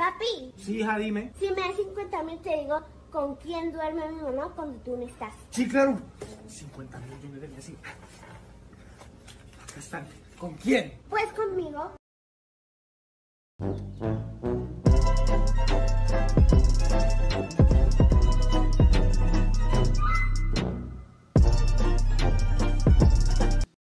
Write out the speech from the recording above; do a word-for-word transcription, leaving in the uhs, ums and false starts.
Papi. Sí, hija, dime. Si me das cincuenta mil, te digo con quién duerme mi mamá cuando tú no estás. Sí, claro. cincuenta millones de decir. Acá están. ¿Con quién? Pues conmigo.